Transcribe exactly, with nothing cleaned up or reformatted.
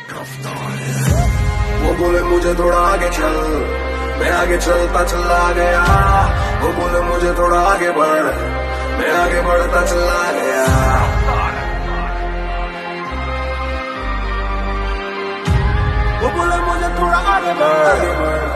वो बोले मुझे थोड़ा आगे चल, मैं आगे चलता चला गया। वो बोले मुझे थोड़ा आगे बढ़, मैं आगे बढ़ता चला गया। वो बोले मुझे थोड़ा आगे बढ़,